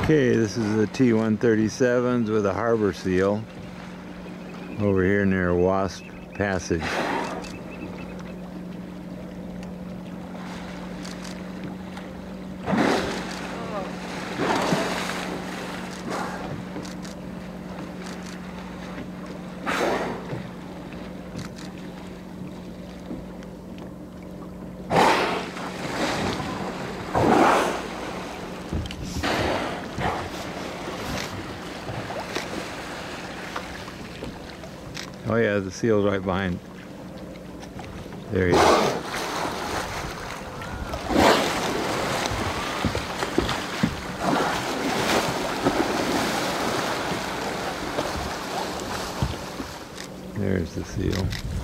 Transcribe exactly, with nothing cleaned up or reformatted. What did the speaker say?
Okay, this is the T one thirty-sevens with a harbor seal over here near Wasp Passage. Oh yeah, the seal's right behind. There he is. There's the seal.